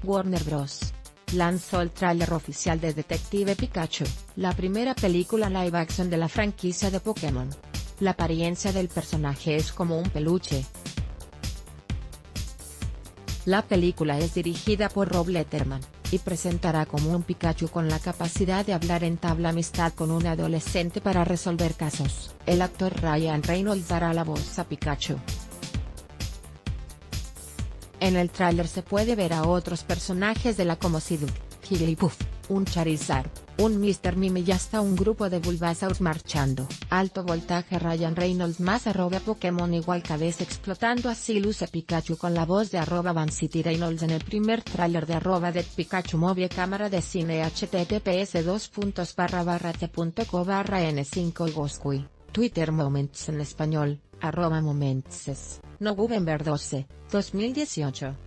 Warner Bros. Lanzó el tráiler oficial de Detective Pikachu, la primera película live action de la franquicia de Pokémon. La apariencia del personaje es como un peluche. La película es dirigida por Rob Letterman, y presentará como un Pikachu con la capacidad de hablar entabla amistad con un adolescente para resolver casos. El actor Ryan Reynolds dará la voz a Pikachu. En el tráiler se puede ver a otros personajes de la como Psyduck, Jigglypuff, un Charizard, un Mr. Mime y hasta un grupo de Bulbasaurs marchando. Alto voltaje. Ryan Reynolds más @Pokémon igual cabeza explotando. Así luce Pikachu con la voz de @Vancity Reynolds en el primer tráiler de @Det Pikachu Movie cámara de cine https://t.co/n5 Goscui, Twitter Moments en español, @Momentses, November 12, 2018.